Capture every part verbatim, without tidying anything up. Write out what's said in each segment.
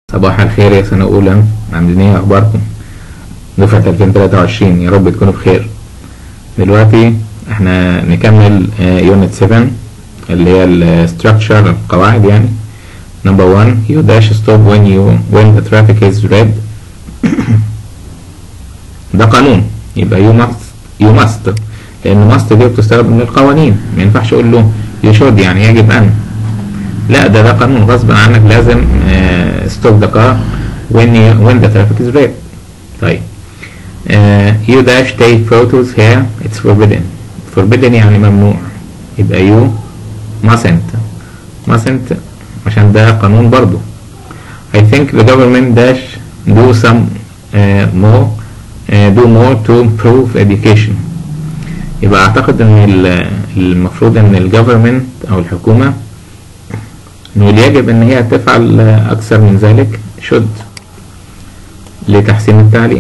صباح الخير يا سنة أولى، عاملين ايه؟ أخباركم؟ دفعة ألفين وتلاتة وعشرين، يا رب تكونوا بخير. دلوقتي احنا نكمل يونت سبعة اللي هي الستراكشر، القواعد يعني. نمبر واحد you dash stop when you when the traffic is red. ده قانون، يبقى you must you must لأن must دي بتستخدم للقوانين، ما ينفعش أقول له you should يعني يجب أن. لا، ده ده قانون غصب عنك، لازم ستوب ذا كار when you when the traffic is red. طيب uh, you dash take photos here it's forbidden. forbidden يعني ممنوع، يبقى you mustn't mustn't عشان ده قانون برضو. I think the government dash do some uh, more uh, do more to improve education. يبقى اعتقد ان المفروض ان الجوفرمنت او الحكومة نقول يجب ان هي تفعل اكثر من ذلك should لتحسين التعليم.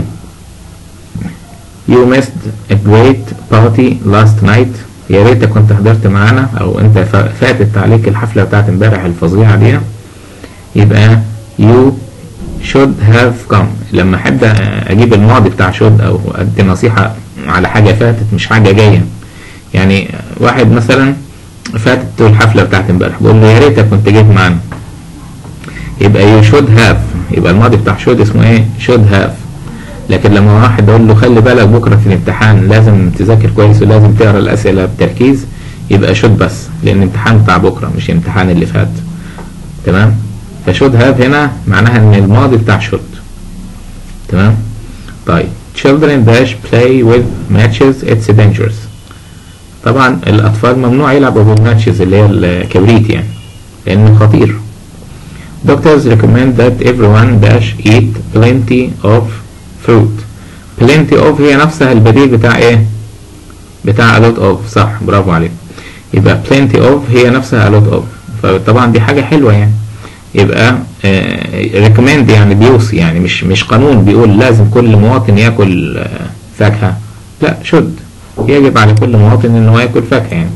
You missed a great party last night. يا ريتك كنت حضرت معانا، او انت فاتت عليك الحفلة بتاعت امبارح الفظيعة دي. يبقى you should have come. لما احب اجيب الماضي بتاع should او ادي نصيحة على حاجة فاتت مش حاجة جاية، يعني واحد مثلا فاتت الحفلة بتاعت امبارح، بقول له يا ريتك كنت جيت معانا، يبقى you should have، يبقى الماضي بتاع should اسمه ايه؟ should have. لكن لما واحد اقول له خلي بالك بكرة في الامتحان لازم تذاكر كويس ولازم تقرا الاسئلة بتركيز، يبقى should بس، لان الامتحان بتاع بكرة مش الامتحان اللي فات. تمام؟ فshould have هنا معناها ان الماضي بتاع should. تمام؟ طيب children dash play with matches it's dangerous. طبعا الاطفال ممنوع يلعبوا بالماتشز اللي هي الكبريت يعني لانه خطير. Doctors recommend that everyone dash eat plenty of fruit. plenty of هي نفسها البديل بتاع ايه؟ بتاع a lot of. صح، برافو عليك. يبقى plenty of هي نفسها a lot of، فطبعا دي حاجة حلوة يعني. يبقى آه recommend يعني بيوصي، يعني مش مش قانون بيقول لازم كل مواطن ياكل آه فاكهة، لا should، يجب على كل مواطن انه ياكل فاكهة يعني.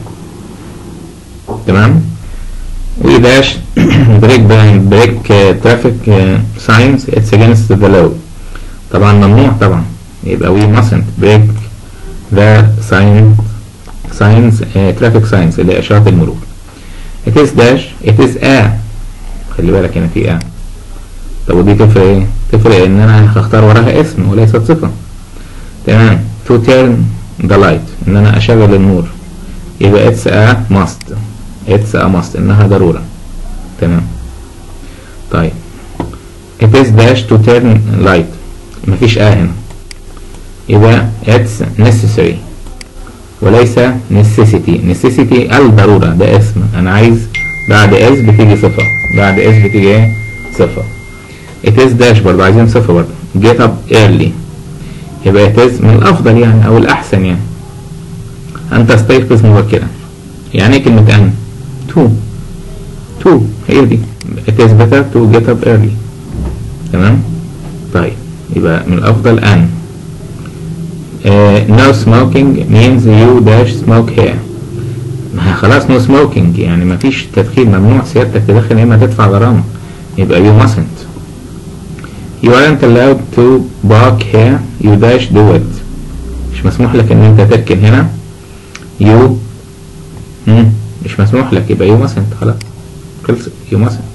تمام؟ وإداش بريك بريك ترافيك ساينز اتس اجينست ذا لو. طبعا ممنوع طبعا، يبقى we mustn't break the sign signs traffic signs اللي هي اشارات المرور. it is dash it is a، خلي بالك هنا في a. طب ودي تفرق ايه؟ تفرق ان انا هختار وراها اسم وليست صفة. تمام؟ to turn the light ان انا اشغل النور، يبقى it's a must it's a must انها ضرورة. تمام؟ طيب it is dash to turn light، مفيش a هنا، يبقى it's necessary وليس necessity. necessity الضرورة، ده اسم، انا عايز بعد is بتيجي صفة، بعد is بتيجي ايه؟ صفة. it is dash برضه عايزين صفة برضه. get up early، يبقى it is من الافضل يعني او الاحسن يعني ان تستيقظ مبكرا. يعني ايه كلمة ان؟ to to هي دي it is better to get up early. تمام؟ طيب يبقى من الافضل ان. uh, no smoking means you dash smoke here. ما خلاص no smoking يعني ما فيش تدخين، ممنوع سيادتك تدخن يا اما تدفع غرامة، يبقى you mustn't. you aren't allowed to park here you dash do it. مش مسموح لك ان انت تركن هنا، you مم. مش مسموح لك، يبقى you mustn't. خلاص خلص you mustn't.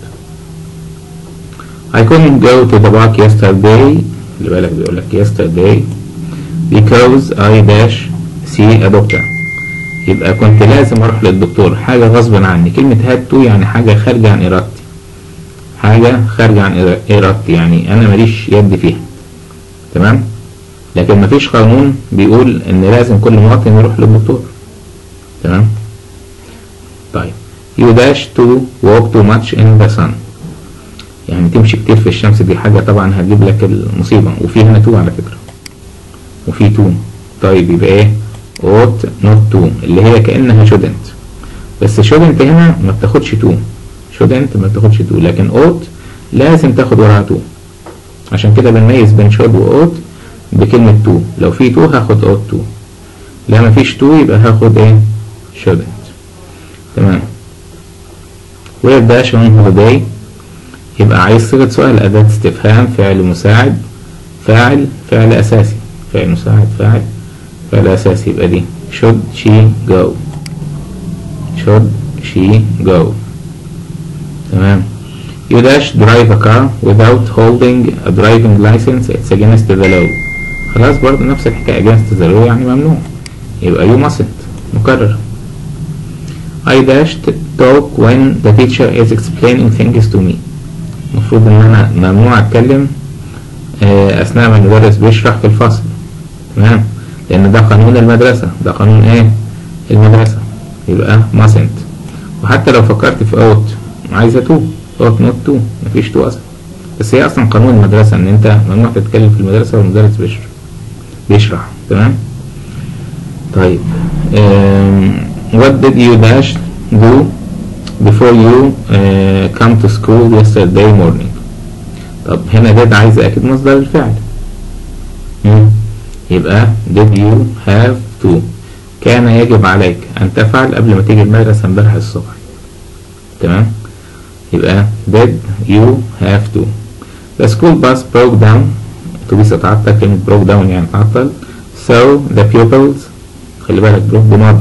I couldn't go to the park yesterday، اللي بالك بيقول لك yesterday because I dash see a doctor. يبقى كنت لازم اروح للدكتور، حاجة غصب عني. كلمة had to يعني حاجة خارجة عن ارادتي، حاجة خارجة عن ارادتي يعني انا ماليش يد فيها. تمام؟ لكن مفيش قانون بيقول ان لازم كل مواطن يروح للدكتور. تمام؟ طيب you dash to walk too much in the sun، يعني تمشي كتير في الشمس، دي حاجة طبعا هتجيب لك المصيبة. وفي هنا تو على فكرة، وفي تو. طيب يبقى ايه؟ ought not to اللي هي كأنها shouldn't، بس shouldn't هنا ما بتاخدش تو، shouldn't ما بتاخدش تو، لكن ought لازم تاخد وراها تو. عشان كده بنميز بين should و ought بكلمة تو. لو في تو هاخد ought to، لا ما فيش تو يبقى هاخد ايه؟ shouldn't. تمام؟ we're dash on holiday يبقى عايز صيغة سؤال، أداة استفهام، فعل مساعد، فاعل، فعل أساسي، فعل مساعد، فاعل، فعل أساسي. يبقى دي should she go should she go. تمام. You dash drive a car without holding a driving license, it's against the law. خلاص برضه نفس الحكاية، against the law يعني ممنوع. يبقى you mustn't. مكرر. I dashed talk when the teacher is explaining things to me. المفروض ان انا ممنوع اتكلم اثناء ما المدرس بيشرح في الفصل. تمام، لان ده قانون المدرسة، ده قانون ايه المدرسة. يبقى mustn't. وحتى لو فكرت في ought عايزة to ought not to، مفيش to اصلا، بس هي اصلا قانون المدرسة ان انت ممنوع تتكلم في المدرسة والمدرس بيشرح بيشرح تمام. طيب um, what did you dash do before you uh, come to school yesterday morning. طب هنا did عايزة اكيد مصدر الفعل. مم. يبقى did you have to، كان يجب عليك ان تفعل قبل ما تيجي المدرسة امبارح الصبح. تمام. يبقى did you have to. the school bus broke down، اتوبيس اتعطل، كلمة broke down يعني اتعطل. so the pupils، خلي بالك broke بماضي،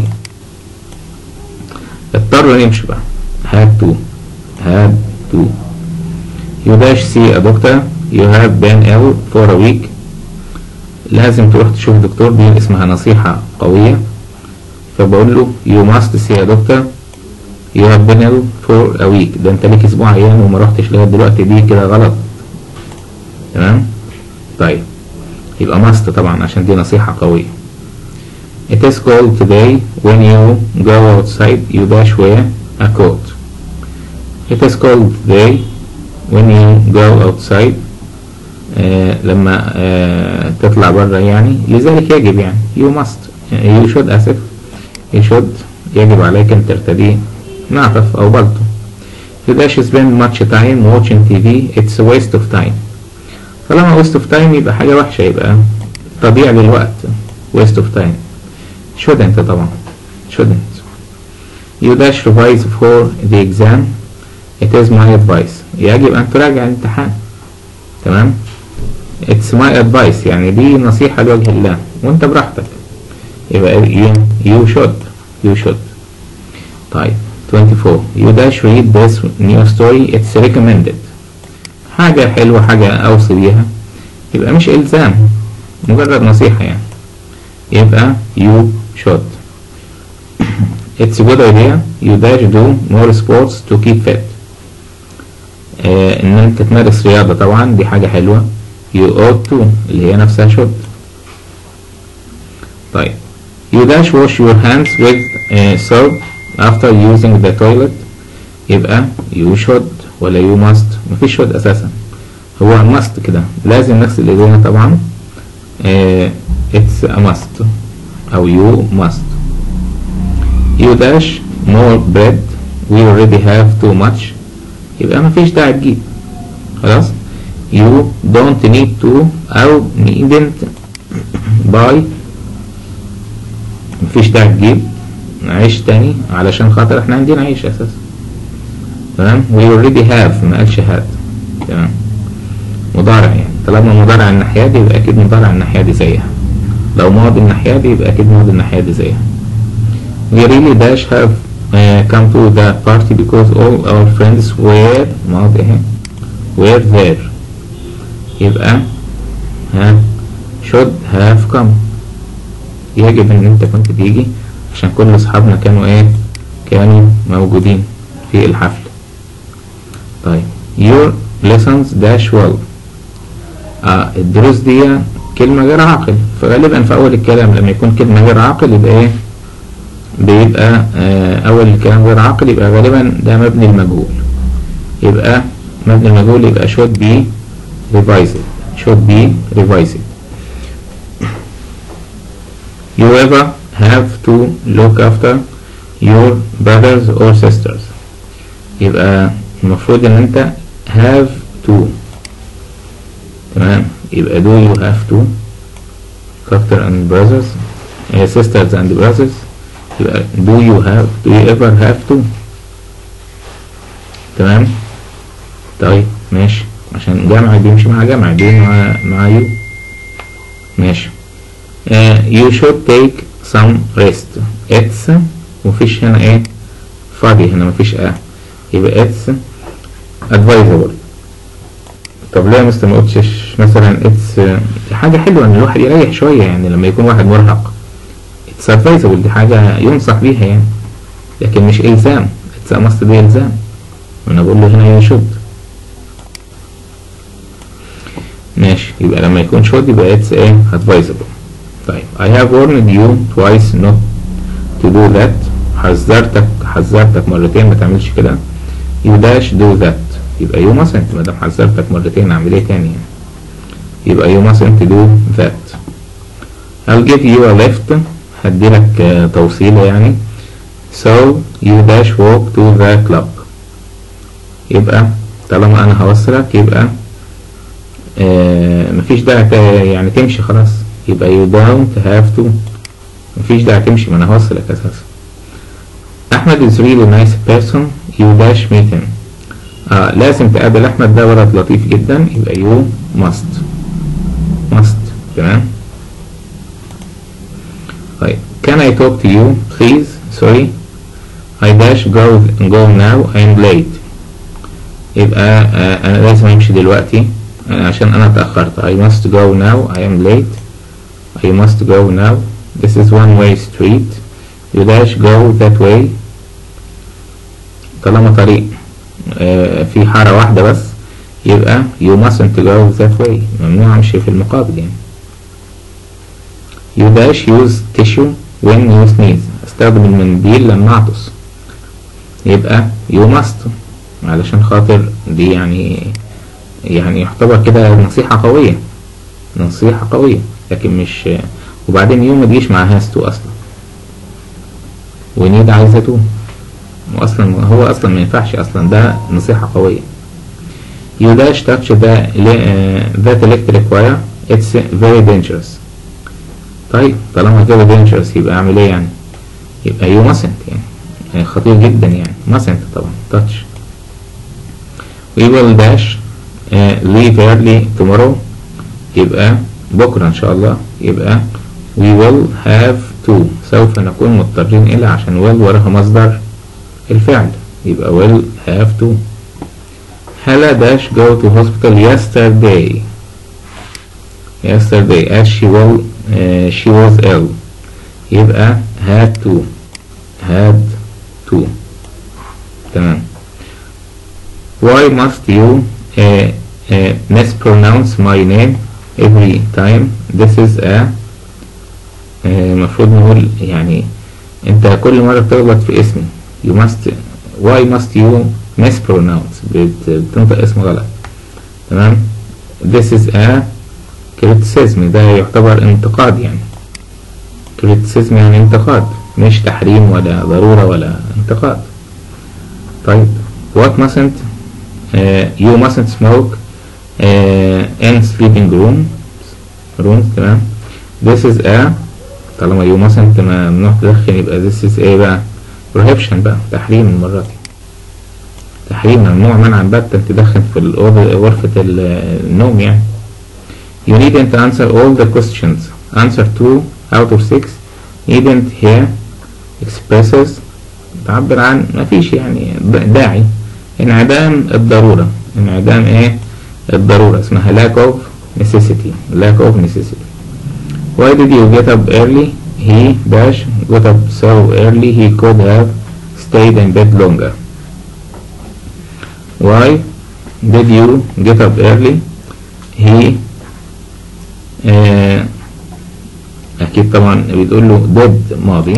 اضطروا نمشي بقى had to had to. you dash see a doctor you have been ill for a week. لازم تروح تشوف دكتور، دي اسمها نصيحة قوية. فبقول له you must see a doctor you have been ill for a week. ده انت ليك اسبوع عيان وما رحتش لغاية دلوقتي، دي كده غلط. تمام. طيب يبقى must طبعا عشان دي نصيحة قوية. it is cold today when you go outside you dash wear a coat. it is cold today when you go outside، آه لما آه تطلع برا يعني، لذلك يجب يعني you must you should اسف you should يجب عليك ان ترتدي نعطف او بلطو. you dash spend much time watching تي في it's a waste of time. طالما waste of time يبقى حاجة وحشة، يبقى تضييع للوقت waste of time. shouldn't طبعا shouldn't. you dash revise for the exam it is my advice. يجب ان تراجع الامتحان. تمام. it's my advice يعني دي نصيحة لوجه الله وانت براحتك. يبقى you, you should you should. طيب twenty-four you dash read this new story it's recommended. حاجة حلوة، حاجة اوصي بيها، يبقى مش الزام، مجرد نصيحة يعني. يبقى you should. it's a good idea you dash do more sports to keep fit. آه ان انت تمارس رياضة طبعا دي حاجة حلوة. you ought to اللي هي نفسها should. طيب you dash wash your hands with uh, soap after using the toilet. يبقى you should ولا you must؟ مفيش should اساسا، هو must كده، لازم نغسل ايدينا طبعا. uh, it's a must او you must. you dash more bread we already have too much. يبقى مفيش داعي تجيب، خلاص. you don't need to او needn't buy، مفيش داعي تجيب عيش تاني علشان خاطر احنا عندنا عيش اساسا. تمام. we already have ما قالش had. تمام. مضارع يعني، طالما مضارع الناحية دي يبقى اكيد مضارع الناحية دي زيها، لو ماضي الناحية دي يبقى اكيد ماضي الناحية دي زيها. we really dash have uh, come to the party because all our friends were ماضي اهي were there. يبقى ها should have come، يجب ان انت كنت تيجي عشان كل اصحابنا كانوا ايه كانوا موجودين في الحفل. طيب your lessons dash well. آه الدروس دي كلمة غير عاقل، فغالبا في اول الكلام لما يكون كلمة غير عاقل يبقى ايه بيبقى آه اول الكلام غير عاقل يبقى غالبا ده مبني المجهول. يبقى مبني المجهول يبقى should be revised should be revised. you ever have to look after your brothers or sisters. يبقى المفروض ان انت have to. تمام. يبقى do you have to look after and brothers uh, sisters and brothers. يبقى do you have do you ever have to. تمام. طيب ماشي، عشان جمع بيمشي مع جمع، دي مع مع يو. ماشي. uh, you should take some rest. it's مفيش هنا ايه فاضي، هنا مفيش اه، يبقى it's advisable. طب ليه يا مستر ما قلتش مثلا it's uh, حاجة حلوة ان الواحد يريح شوية يعني لما يكون واحد مرهق. it's advisable دي حاجة ينصح بيها يعني، لكن مش إلزام. it's a must دي إلزام، وانا بقول له هنا you should. ماشي، يبقى لما يكون should يبقى it's ايه advisable. طيب I have warned you twice not to do that. حذرتك حذرتك مرتين ما تعملش كده. you dash do that. يبقى you mustn't، ما دام حذرتك مرتين اعمل ايه تاني يعني. يبقى you mustn't do that. I'll give you a lift. هديلك uh, توصيلة يعني. so you dash walk to the club. يبقى طالما انا هوصلك يبقى آه مفيش داعي يعني تمشي خلاص. يبقى you don't have to، مفيش داعي تمشي، ما انا هوصلك اساسا. احمد is really nice person. you dash meet him. آه لازم تقابل احمد، ده ولد لطيف جدا. يبقى you must must. تمام. طيب can I talk to you please. sorry I dash go go now I am late. يبقى آه انا لازم امشي دلوقتي عشان انا اتأخرت. I must go now I am late. I must go now. this is one way street. you dash go that way. طالما طريق آه في حارة واحدة بس يبقى you mustn't go that way، ممنوع امشي في المقابل يعني. you dash use tissue when you sneeze. استخدم المنديل لما اعطس. يبقى you must، علشان خاطر دي يعني يعني يعتبر كده نصيحة قوية، نصيحة قوية، لكن مش. وبعدين يوم ما تجيش مع هاز تو اصلا، ونيد عايزة تو، واصلا هو اصلا ما ينفعش اصلا، ده نصيحة قوية. you dash touch the that electric wire it's very dangerous. طيب طالما very dangerous يبقى اعمل ايه يعني. يبقى you mustn't يعني, يعني خطير جدا يعني. mustn't طبعا touch. we will dash uh, leave early tomorrow. يبقى بكرة ان شاء الله. يبقى we will have to، سوف نكون مضطرين الى، عشان will وراها مصدر الفعل. يبقى will have to. Hala dash go to hospital yesterday. yesterday as she will uh, she was ill. يبقى had to had to. تمام. why must you uh, uh, mispronounce my name every time. this is a المفروض uh, نقول يعني انت كل مرة بتغلط في اسمي. you must why must you mispronounce، بتنطق اسم غلط. تمام. this is a criticism، ده يعتبر انتقاد يعني. criticism يعني انتقاد، مش تحريم ولا ضرورة ولا انتقاد. طيب what mustn't uh, you mustn't smoke uh, in sleeping rooms rooms. تمام. this is a، طالما you mustn't ممنوع تدخن يبقى this is ايه بقى prohibition بقى، تحريم المرة دي، تحريم، ممنوع منعا باتا تدخن في غرفة النوم يعني. you needn't answer all the questions. answer two out of six. needn't here expresses تعبر عن ما فيش يعني داعي. انعدام الضرورة، انعدام ايه الضرورة، اسمها lack of necessity. lack of necessity. why did you get up early. he dash got up so early he could have stayed in bed longer. why did you get up early. he آه اكيد طبعا بتقول له did ماضي،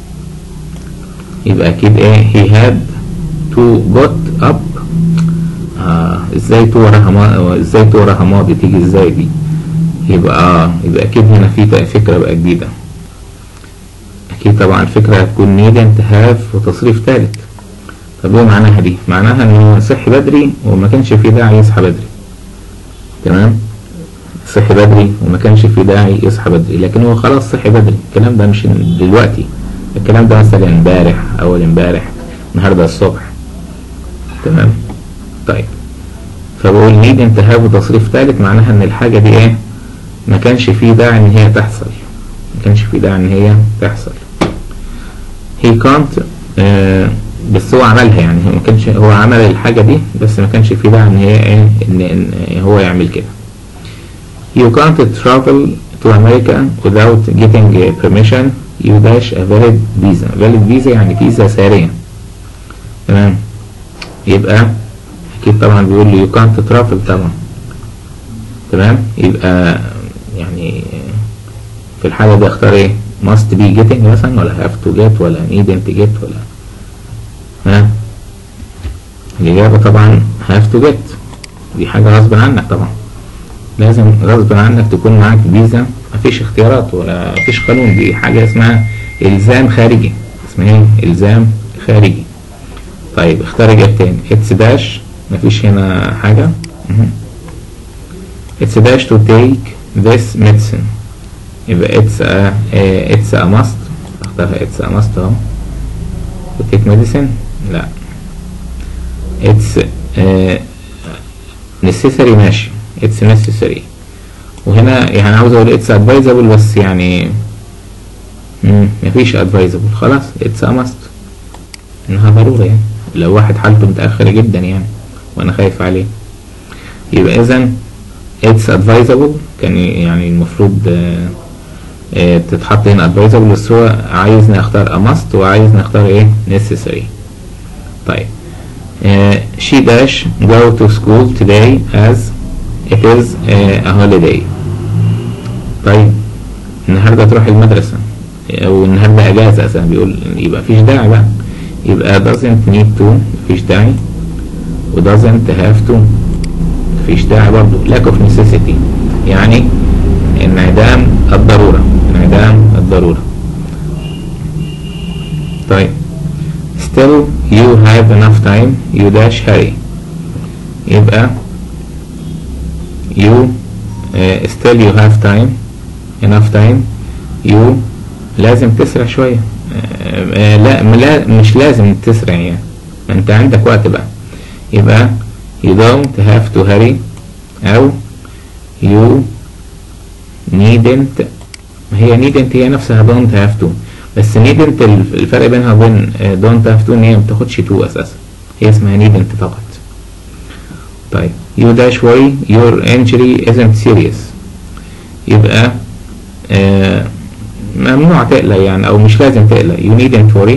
يبقى اكيد ايه he had to got up. آه ازاي تو وراها ما... ازاي تو وراها ماضي تيجي ازاي دي. يبقى اه يبقى اكيد هنا في فكرة بقى جديدة. اكيد طبعا الفكرة هتكون needn't have وتصريف ثالث. طب ايه معناها دي؟ معناها انه صحي بدري وما كانش في داعي يصحى بدري. تمام. صحي بدري وما كانش في داعي يصحى بدري، لكن هو خلاص صحي بدري. الكلام ده مش دلوقتي، الكلام ده مثلا امبارح، اول امبارح، النهارده الصبح. تمام. طيب فبقول needn't have تصريف ثالث، معناها ان الحاجة دي ايه، ما كانش فيه داعي ان هي تحصل، ما كانش فيه داعي ان هي تحصل. he can't آه بس هو عملها، يعني ما كانش هو عمل الحاجة دي بس ما كانش فيه داعي ان هي ايه ان, إن هو يعمل كده. you can't travel to America without getting permission you dash a valid visa. valid visa يعني فيزا سارية، تمام. يبقى اكيد طبعا بيقول لي you can't travel طبعا، تمام. يبقى يعني في الحالة دي اختار ايه، must be getting مثلا ولا have to get ولا needn't get ولا ها. الإجابة طبعا have to get، دي حاجة غصب عنك طبعا، لازم غصب عنك تكون معاك فيزا، مفيش اختيارات ولا مفيش قانون، دي حاجة اسمها إلزام خارجي، اسمها ايه، إلزام خارجي. طيب اختار إجابة تاني. it's dash، مفيش هنا حاجة. it's dash to take this medicine، يبقى it's a it's a must، اختارها it's a must اهو. to take medicine لا، it's uh, necessary ماشي، it's necessary. وهنا يعني عاوز اقول it's advisable بس يعني مم. مفيش advisable، خلاص it's a must، انها ضرورة يعني لو واحد حالته متأخرة جدا يعني وانا خايف عليه. يبقى اذا it's advisable كان يعني المفروض آه آه تتحط هنا advisable، بس هو عايزني اختار a must وعايزني اختار ايه necessary. طيب آه she dash go to school today as it is a holiday. طيب النهاردة تروح المدرسة او النهاردة اجازة اساسا، بيقول يبقى فيش داعي بقى، يبقى doesn't need to مفيش داعي، و doesn't have to مفيش داعي برضو، lack of necessity يعني انعدام الضرورة، انعدام الضرورة. طيب still you have enough time you dash hurry، يبقى you uh, still you have time enough time you لازم تسرع شوية. آه لا مش لازم تسرع يعني، ما انت عندك وقت بقى. يبقى you don't have to hurry او you needn't، هي needn't هي نفسها don't have to، بس needn't الفرق بينها وبين don't have to ان هي متاخدش to اساسا، هي اسمها needn't فقط. طيب you dash worry your injury isn't serious، يبقى آه ممنوع تقلق يعني او مش لازم تقلق، you needn't worry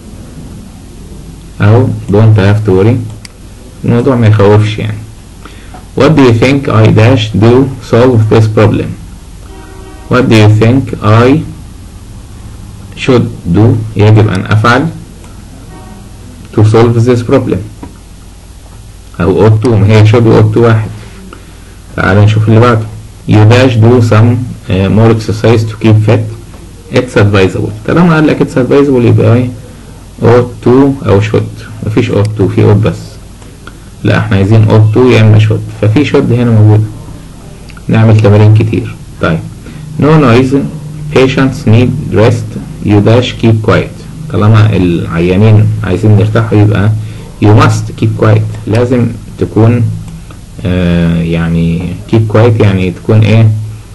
او don't have to worry، الموضوع ما يخوفش يعني. what do you think I dash do solve this problem، what do you think I should do يجب ان افعل to solve this problem، او ought to، ما هي should و ought to واحد. تعال نشوف اللي بعده. you dash do some uh, more exercise to keep fit it's advisable. طالما قال لك it's advisable يبقى ايه ought to او should، مفيش ought to، في ought بس، لا احنا عايزين ought to يا اما should، ففي should هنا موجودة. نعمل تمارين كتير. طيب no noise patients need rest you dash keep quiet، طالما العيانين عايزين يرتاحوا يبقى you must keep quiet، لازم تكون آه يعني keep quiet يعني تكون ايه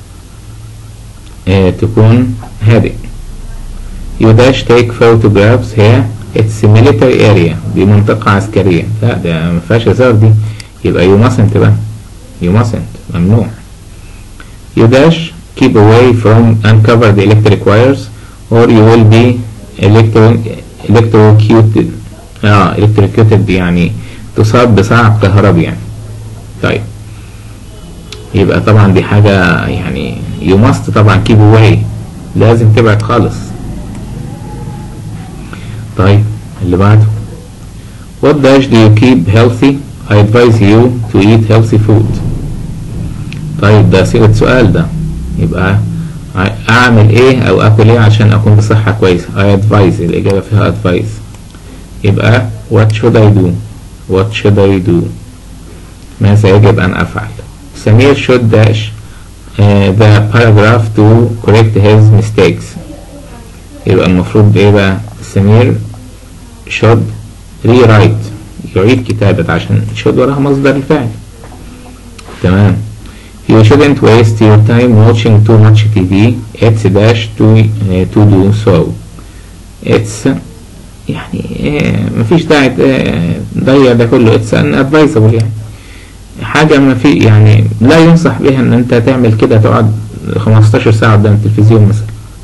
آه تكون هادئ. you dash take photographs here it's a military area، دي منطقة عسكرية، لا ده مفيهاش هزار دي، يبقى you mustn't بقى، you mustn't ممنوع. you dash keep away from uncovered electric wires or you will be electro electrocuted اه electrocuted يعني تصاب بصعق كهربي يعني. طيب يبقى طبعا دي حاجة يعني you must طبعا keep away، لازم تبعد خالص. طيب اللي بعده what dash do you keep healthy I advise you to eat healthy food. طيب ده صيغة سؤال ده، يبقى اعمل ايه او اكل ايه عشان اكون بصحة كويسة، I advise الاجابة فيها advise، يبقى what should I do what should I do ماذا يجب ان افعل. سمير should dash uh, the paragraph to correct his mistakes، يبقى المفروض ايه بقى، سمير should rewrite يعيد كتابة، عشان should وراها مصدر الفعل، تمام. You shouldn't waste your time watching too much تي في. It's dash to uh, to do so. It's يعني uh, مفيش داعي تضيع ده كله. It's unadvisable يعني حاجة ما في يعني لا ينصح بها ان انت تعمل كده تقعد خمستاشر ساعة قدام التلفزيون مثلا.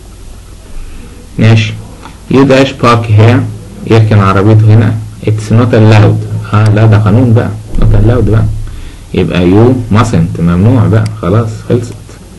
ماشي. You dash park here. يركن عربيته هنا. It's not allowed. اه لا ده قانون بقى. not allowed بقى. يبقى you mustn't ممنوع بقى خلاص خلصت.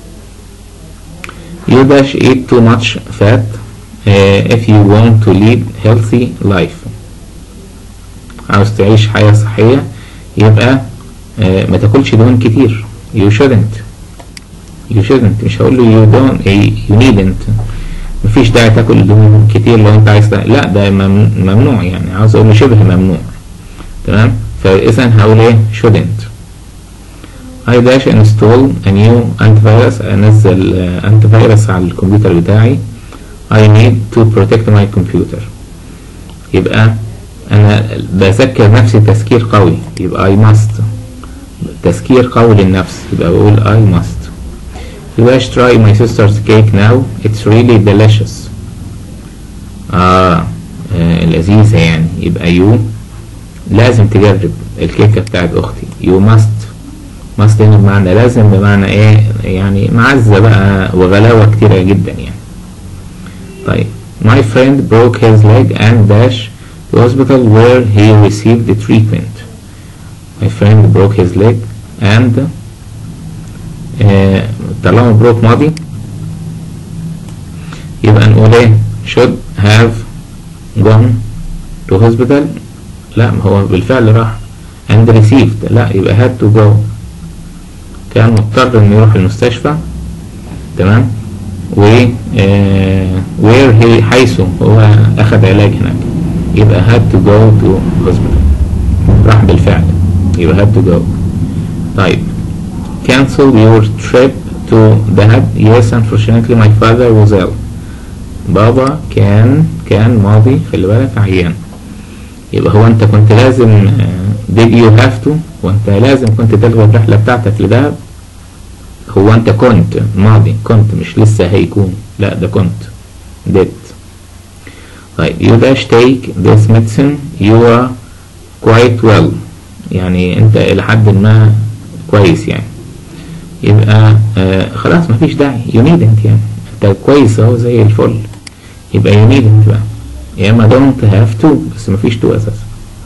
You dash eat too much fat uh, if you want to lead healthy life. عاوز تعيش حياة صحية يبقى uh, ما تاكلش دهون كتير. You shouldn't. You shouldn't مش هقول له you don't you needn't. مفيش داعي تاكل دهون كتير لو انت عايز. لا ده ممنوع يعني عاوز اقول له شبه ممنوع. تمام. فاذا هقول ايه shouldn't. I dash install a new antivirus. انزل انتي فيروس على الكمبيوتر بتاعي. I need to protect my computer. يبقى انا بذكر نفسي تذكير قوي. يبقى I must تذكير قوي للنفس. يبقى بقول I must. You dash try my sister's cake now. It's really delicious. آه, آه لذيذة يعني. يبقى you لازم تجرب الكيكة بتاعت اختي. You must. must هنا بمعنى لازم بمعنى ايه يعني معزة بقى وغلاوة كتيرة جدا يعني. طيب. My friend broke his leg and dash the hospital where he received the treatment. My friend broke his leg and آه طالما بروك ماضي يبقى نقول ايه should have gone to hospital. لا ما هو بالفعل راح. and received لا يبقى had to go. كان مضطر انه يروح المستشفى. تمام. و آه where he حيث هو اخذ علاج هناك يبقى had to go to hospital. راح بالفعل يبقى had to go. طيب. cancel your trip to Dahab. Yes, unfortunately my father was ill. بابا كان كان ماضي خلي بالك عيان. يبقى هو انت كنت لازم did you have to وانت لازم كنت تلغي الرحلة بتاعتك لدهب. هو انت كنت ماضي كنت مش لسه هيكون لا ده كنت did. طيب you dash take this medicine you are quite well. يعني انت الى حد ما كويس يعني. يبقى آه خلاص مفيش داعي you needn't يعني انت كويس اهو زي الفل. يبقى you needn't بقى يا اما don't have to بس مفيش to اساسا.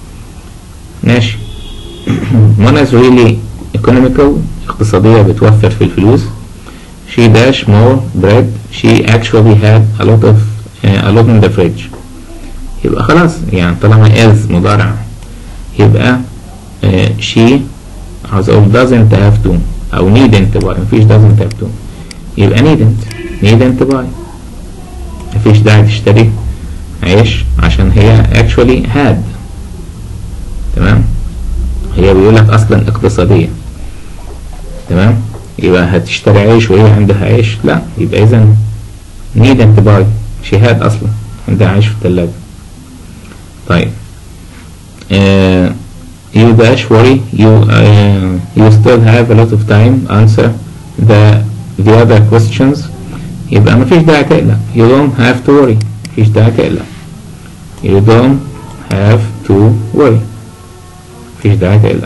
ماشي. Mona is really economical. اقتصادية بتوفر في الفلوس. She dash more bread. She actually had a lot of uh, a lot in the fridge. يبقى خلاص يعني طالما is مضارع يبقى uh, she عاوز اقول doesn't have to او needn't buy. مفيش doesn't have to يبقى needn't needn't buy. مفيش داعي تشتري عيش عشان هي actually had. تمام. هي بيقولك اصلا اقتصادية. تمام. يبقى هتشتري عيش وهي عندها عيش لا يبقى اذا needn't buy. she had اصلا عندها عيش في الثلاجة. طيب. آه you dash worry you uh, you still have a lot of time answer the the other questions. يبقى مفيش داعي تقلق. you don't have to worry. مفيش داعي تقلق. you don't have to worry. مفيش داعي تقلق.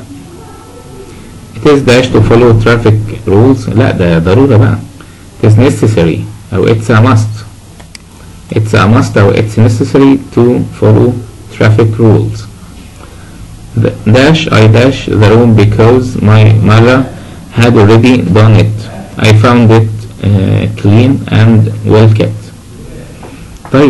it is dash to follow traffic rules. لا ده ضرورة بقى. it is necessary أو it's a must. it's a must أو it's necessary to follow traffic rules. dash I dash the room because my mother had already done it. I found it uh, clean and well kept. طيب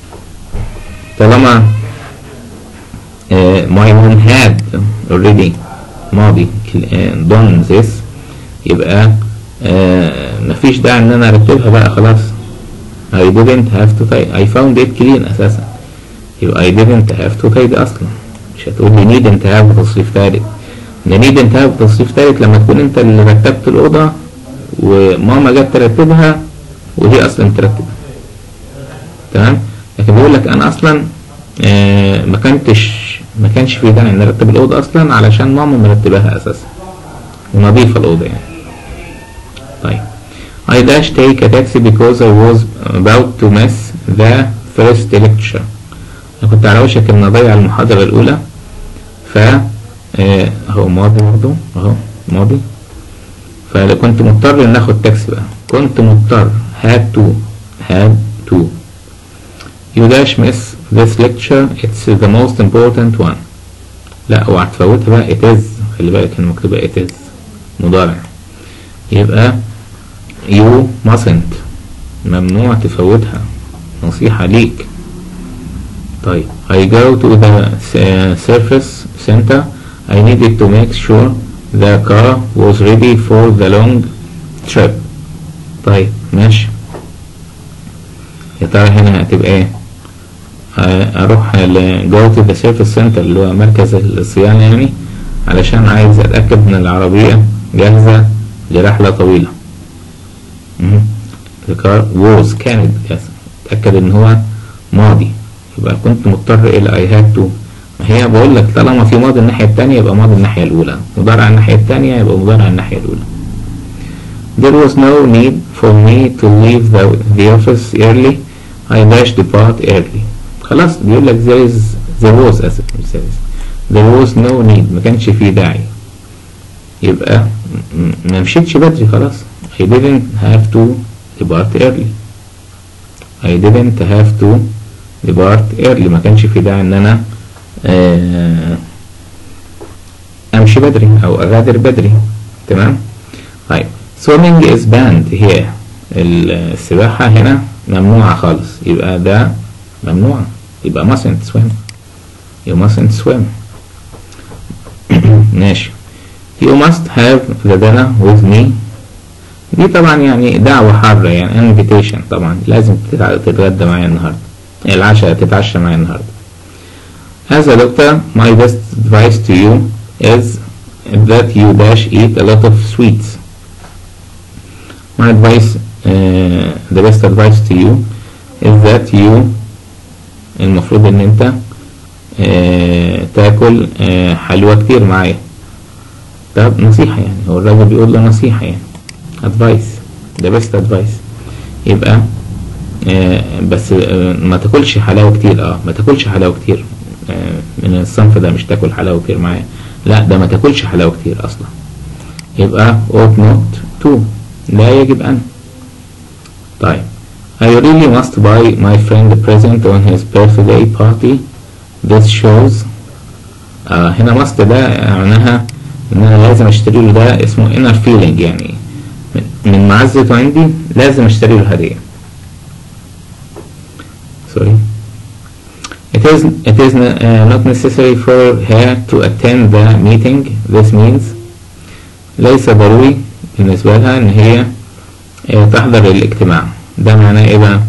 طالما uh, my mom had already ماضي uh, done this يبقى uh, مفيش داعي ان انا ارتبها بقى خلاص. I didn't have to tidy. I found it clean اساسا يبقى I didn't have to tidy اصلا. مش هتقول لي نيد انت هاف تصريف ثالث. ان نيد انت هاف تصريف ثالث لما تكون انت اللي رتبت الاوضه وماما جت ترتبها وهي اصلا ترتبها. تمام. لكن بيقول لك انا اصلا آه ما كنتش ما كانش في داعي ان ارتب الاوضه اصلا علشان ماما مرتبها اساسا. ونظيفة الأوضة يعني. طيب I dash take a taxi because I was about to miss the first lecture. أنا كنت على وشك إن أضيع المحاضرة الأولى، ف آه أهو ماضي برضه، أهو ماضي، فكنت مضطر إن آخد تاكسي بقى. كنت مضطر had to had to you dash miss this lecture it's the most important one. لا اوعى تفوتها بقى it is، خلي بالك إن مكتوبة it is مضارع، يبقى you mustn't، ممنوع تفوتها، نصيحة ليك. طيب I go to the service center I needed to make sure the car was ready for the long trip. طيب ماشي، يا ترى هنا هتبقى ايه؟ اروح ل go to the service center اللي هو مركز الصيانة يعني، علشان عايز اتأكد ان العربية جاهزة لرحلة طويلة. the car was كانت جاهزة، اتأكد ان هو ماضي، يبقى كنت مضطر الى I had to. ما هي بقول لك طالما في ماضي الناحية التانية يبقى ماضي الناحية الأولى، مضارع الناحية التانية يبقى مضارع الناحية الأولى. There was no need for me to leave the, the office early. I dashed depart early. خلاص بيقول لك there is there was اسف مش there is there was no need، ما كانش فيه داعي، يبقى ما مشيتش بدري خلاص. I didn't have to depart early. I didn't have to depart early، ما كانش فيه داعي ان انا آه امشي بدري او اغادر بدري. تمام. طيب swimming is banned here، السباحة هنا ممنوعة خالص، يبقى ده ممنوع، يبقى mustn't swim. you mustn't swim. ماشي. you must have the dinner with me، دي طبعا يعني دعوة حارة يعني invitation، طبعا لازم تتغدى معايا النهاردة، العشاء تتعشى معايا النهاردة. as a doctor my best advice to you is that you dash eat a lot of sweets. my advice uh, the best advice to you is that you، المفروض ان انت اه تاكل اه حلوى كتير معايا. طب نصيحة يعني، هو الراجل بيقول له نصيحة يعني advice the best advice، يبقى اه بس اه ما تاكلش حلاوة كتير. اه ما تاكلش حلاوة كتير اه من الصنف ده، مش تاكل حلاوة كتير معايا، لا ده ما تاكلش حلاوة كتير اصلا، يبقى ought not to، لا يجب ان. طيب I really must buy my friend a present on his birthday party. This shows آه هنا must ده معناها ان انا لازم اشتري له، ده اسمه inner feeling يعني من, من معزته عندي لازم اشتري له هدية. sorry it is it is uh, not necessary for her to attend the meeting. This means ليس ضروري بالنسبة لها ان هي تحضر الاجتماع. ده معناه ايه بقى؟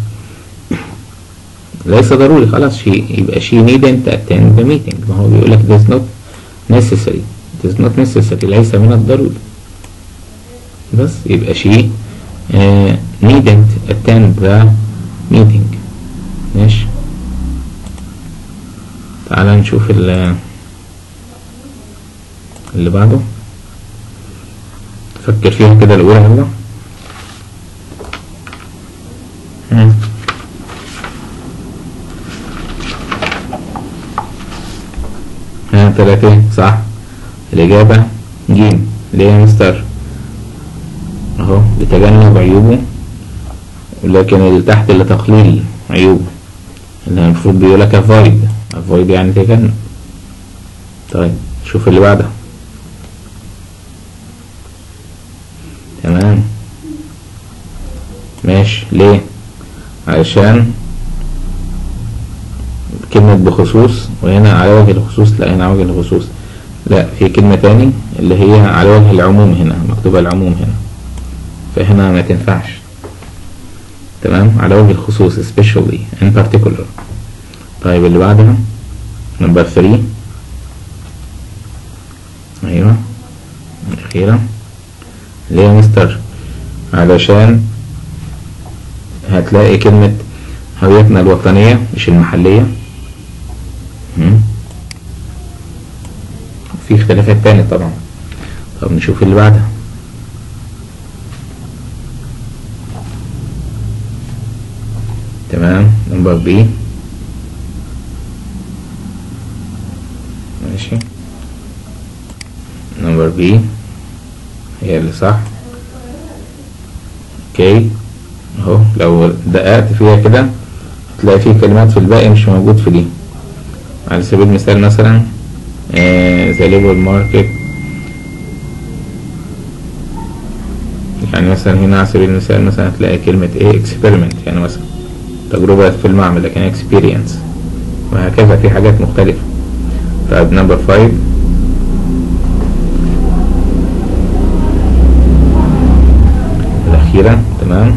ليس ضروري خلاص، شيء يبقى she needn't attend the meeting. ما هو بيقول لك it is not necessary it is not necessary ليس من الضروري، بس يبقى she uh, needn't attend the meeting. ماشي. تعال نشوف اللي بعده، فكر فيها كده الأولى يلا. ها ثلاثين صح، الإجابة جيم. ليه يا مستر؟ اهو لتجنب عيوبه، لكن اللي تحت لتقليل عيوبه، اللي المفروض بيقولك avoid avoid يعني تجنب. طيب شوف اللي بعدها. تمام ماشي. ليه؟ علشان كلمة بخصوص، وهنا على وجه الخصوص، لا هنا على وجه الخصوص، لا في كلمة تاني اللي هي على وجه العموم، هنا مكتوبة العموم هنا، فهنا ما تنفعش. تمام، على وجه الخصوص especially in particular. طيب اللي بعدها نمبر ثري، ايوه الأخيرة. ليه يا مستر؟ علشان هتلاقي كلمة هويتنا الوطنية مش المحلية. في اختلافات تانية طبعا. طب نشوف اللي بعدها. تمام، نمبر بي. ماشي، نمبر بي هي اللي صح. اوكي اهو، لو دققت فيها كده تلاقي فيه كلمات في الباقي مش موجود في دي. على سبيل المثال مثلا ذا ليبر ماركت، يعني مثلا هنا على سبيل المثال مثلا هتلاقي كلمة ايه اكسبيرمنت، يعني مثلا تجربة في المعمل، لكن اكسبيرينس، وهكذا في حاجات مختلفة. طيب نمبر فايف، الأخيرة. تمام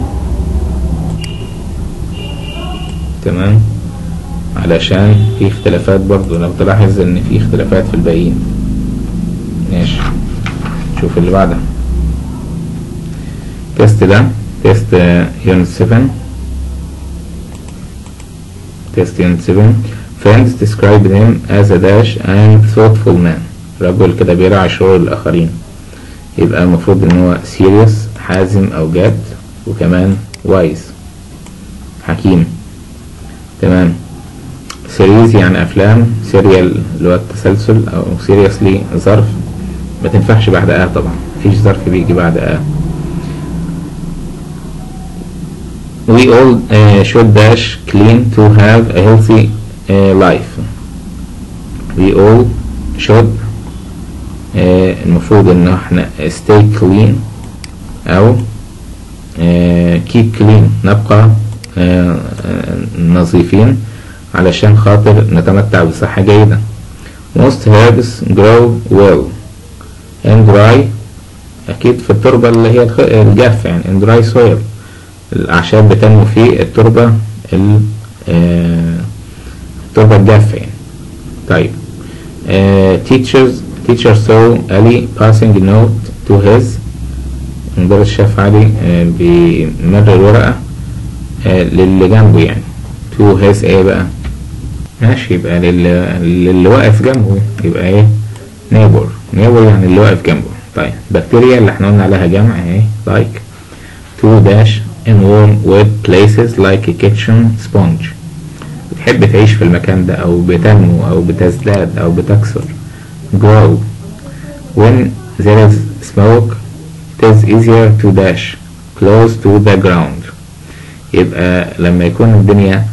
تمام، علشان في اختلافات برضو، لو تلاحظ ان في اختلافات في الباقيين. ماشي، شوف اللي بعدها. تيست ده تيست يونت سفن. تيست يونت سفن. Friends described him as a dash and thoughtful man. رجل كده بيراعي شعور الآخرين. يبقى المفروض ان هو serious، حازم او جاد، وكمان wise، حكيم. تمام. سيريز يعني افلام، سيريال اللي هو التسلسل، او سيريسلي ظرف، ما تنفعش بعد اه طبعا، مفيش ظرف بيجي بعد اه. we all uh, should dash clean to have a healthy uh, life. we all should uh, المفروض ان احنا stay clean او uh, keep clean، نبقى uh, uh, نظيفين علشان خاطر نتمتع بصحة جيدة. most herbs grow well in dry، أكيد في التربة اللي هي الجافة، يعني in dry soil، الأعشاب بتنمو في التربة التربة الجافة يعني. طيب uh, teachers teacher saw Ali passing a note to his، المدرس شاف علي uh, بيمرر ورقة uh, للي جنبه، يعني to his ايه بقى؟ ماشي، يبقى للي, للي واقف جنبه، يبقى ايه؟ neighbor. neighbor يعني اللي واقف جنبه. طيب بكتيريا اللي احنا قلنا عليها جمع اهي، like to dash in warm wet places like a kitchen sponge، بتحب تعيش في المكان ده، او بتنمو او بتزداد او بتكسر. grow. when there is smoke it is easier to dash close to the ground. يبقى لما يكون الدنيا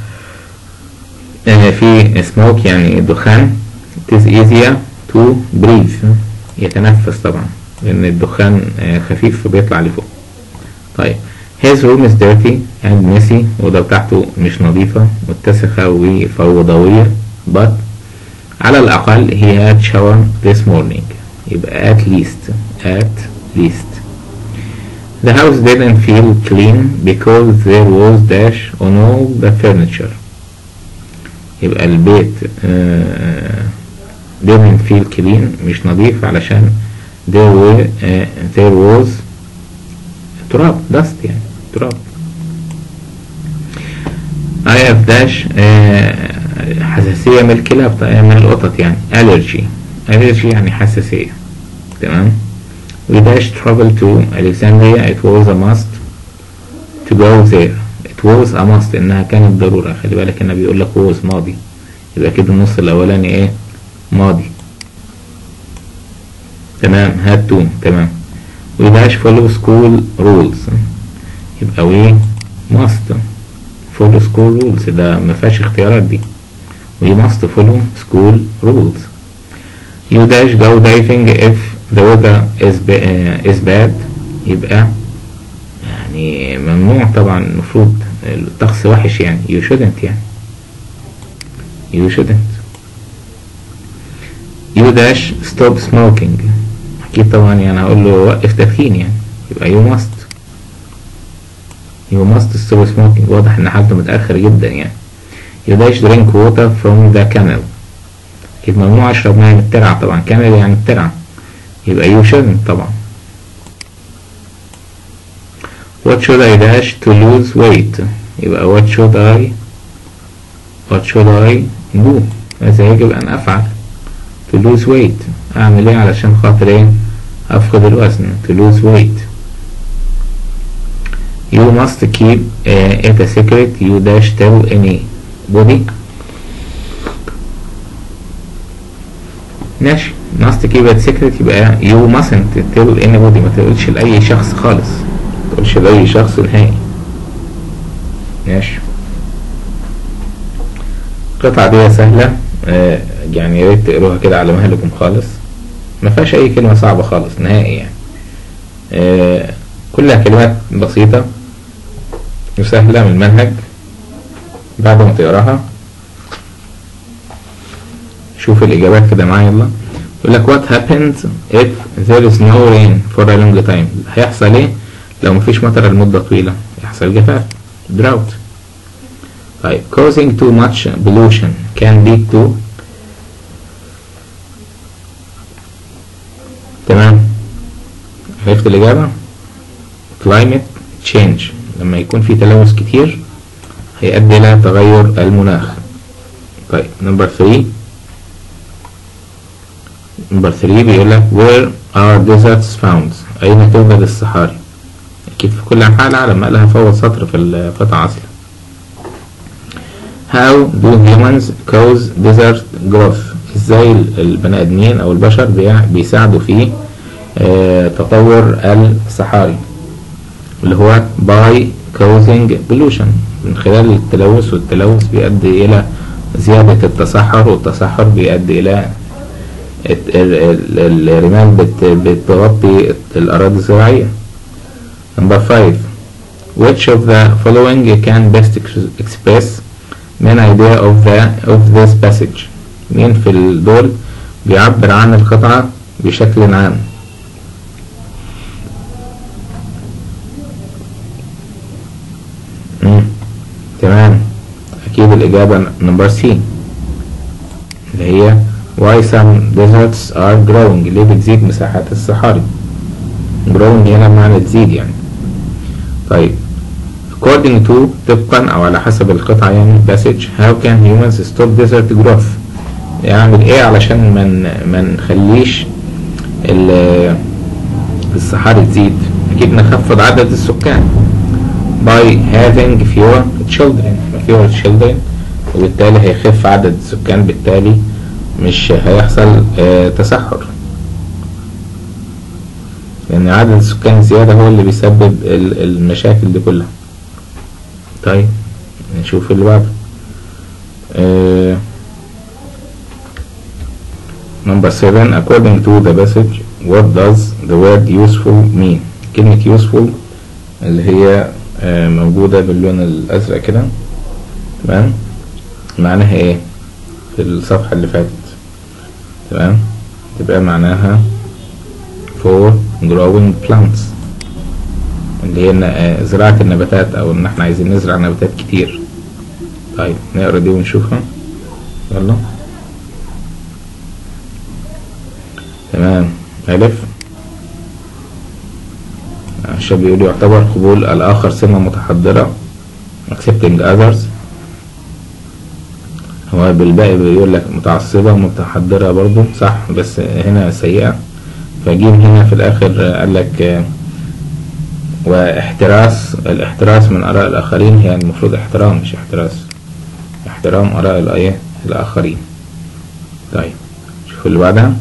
في smoke يعني دخان، it is easier to breathe، يتنفس طبعا، لأن الدخان خفيف فبيطلع لفوق. طيب his room is dirty and messy، الأوضة بتاعته مش نظيفة، متسخة وفوضوية، but على الأقل he had shower this morning، يبقى at least at least. The house didn't feel clean because there was dash on all the furniture، يبقى البيت uh, didn't feel clean مش نظيف علشان there were uh, there was تراب، dust يعني تراب. I have dash uh, حساسية من الكلاب، من القطط يعني allergy. allergy يعني حساسية. تمام. we dash travel to Alexandria it was a must to go there. it was a must انها كانت ضرورة، خلي بالك انه بيقول لك was ماضي، يبقى كده النص الاولاني ايه؟ ماضي. تمام. had to. تمام. we dash follow school rules، يبقى we must follow school rules، ده مفيهاش اختيارات دي. we must follow school rules. you dash go diving if the weather is, uh, is bad، يبقى يعني ممنوع طبعا، المفروض الطقس وحش يعني you shouldn't يعني you shouldn't. you dash stop smoking، أكيد طبعا يعني هقول له وقف تدخين يعني، يبقى you must you must stop smoking، واضح ان حالته متأخر جدا يعني. you dash drink water from the canal، أكيد ممنوع أشرب مياه من الترعة طبعا، canal يعني الترعة، يبقى you shouldn't طبعا. what should I dash to lose weight، يبقى what should I what should I do، ماذا يجب أن أفعل to lose weight، أعمل إيه علشان خاطر إيه أفقد الوزن to lose weight. You must keep uh, it a secret you dash tell anybody. ماشي. must keep it secret يبقى you mustn't tell anybody، ما تقولش لأي شخص خالص، ما تقولش لأي شخص نهائي. ماشي. القطعة دي سهلة، آه يعني يا ريت تقروها كده على مهلكم خالص، ما فيهاش أي كلمة صعبة خالص نهائي يعني. آه كلها كلمات بسيطة وسهلة من المنهج. بعد ما تقراها شوف الإجابات كده معايا. يلا. يقول لك what happens if there is no rain for a long time. هيحصل ايه لو مفيش مطر لمدة طويلة؟ يحصل جفاف drought. طيب causing too much pollution can lead to. تمام. عرفت الإجابة؟ climate change. لما يكون في تلوث كتير هيؤدي إلى تغير المناخ. طيب نمبر ثري. نمبر ثري بيقول لك where are deserts found. أين توجد الصحاري؟ أكيد في كل أنحاء العالم، قالها في أول سطر في القطعة أصلا. how do humans cause desert growth. إزاي البني آدمين أو البشر بيساعدوا في اه تطور الصحاري، اللي هو by causing pollution، من خلال التلوث، والتلوث بيؤدي إلى زيادة التصحر، والتصحر بيؤدي إلى الرمال بتغطي الأراضي الزراعية. Number five. Which of the following can best express main idea of the of this passage. مين في الدول بيعبر عن القطعة بشكل عام؟ مم. تمام. أكيد الإجابة نمبر سي اللي هي why some deserts are growing. ليه بتزيد مساحات الصحاري؟ growing هنا بمعنى تزيد يعني. طيب according to طبقا أو على حسب القطعة يعني passage how can humans stop desert growth. يعمل ايه علشان من ما نخليش الصحاري تزيد؟ أكيد نخفض عدد السكان by having fewer children. fewer children وبالتالي هيخف عدد السكان، بالتالي مش هيحصل اه تسحر، لأن عدد السكان الزيادة هو اللي بيسبب المشاكل دي كلها. طيب نشوف اللي بعده. اه number seven. according to the passage what does the word useful mean. كلمة useful اللي هي اه موجودة باللون الأزرق كده، تمام، معناها ايه في الصفحة اللي فاتت؟ تمام، تبقى معناها for growing plants، اللي هي زراعة النباتات، او ان احنا عايزين نزرع نباتات كتير. طيب نقرا دي ونشوفها. يلا. تمام. ألف. عشان بيقول يعتبر قبول الآخر سمة متحضرة accepting others. هو بالباقي بيقول لك متعصبة ومتحضرة برضو صح، بس هنا سيئة، فجيم هنا في الآخر قال لك واحتراس. الاحتراس من آراء الآخرين هي يعني المفروض احترام مش احتراس، احترام آراء الآية الآخرين. طيب شوف اللي بعدها.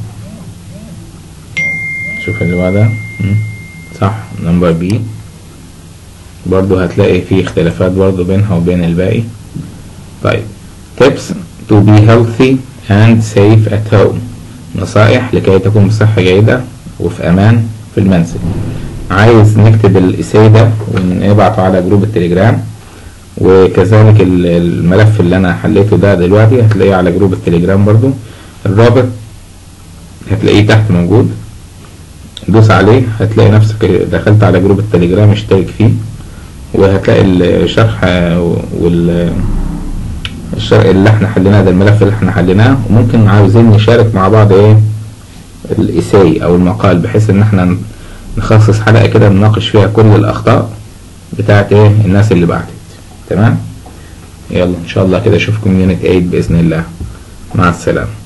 شوف اللي بعدها. صح. نمبر بي برضو هتلاقي فيه اختلافات برضو بينها وبين الباقي. طيب tips to be healthy and safe at home. نصائح لكي تكون بصحة جيدة وفي أمان في المنزل. عايز نكتب الإساي ده ونبعته على جروب التليجرام، وكذلك الملف اللي أنا حليته ده دلوقتي هتلاقيه على جروب التليجرام برضو. الرابط هتلاقيه تحت موجود، دوس عليه هتلاقي نفسك دخلت على جروب التليجرام، اشترك فيه وهتلاقي الشرح وال الشرح اللي احنا حليناه ده، الملف اللي احنا حليناه. وممكن عاوزين نشارك مع بعض ايه الإساي او المقال، بحيث ان احنا نخصص حلقة كده نناقش فيها كل الأخطاء بتاعت ايه الناس اللي بعتت. تمام. يلا ان شاء الله كده اشوفكم يونت ثمانية بإذن الله. مع السلامة.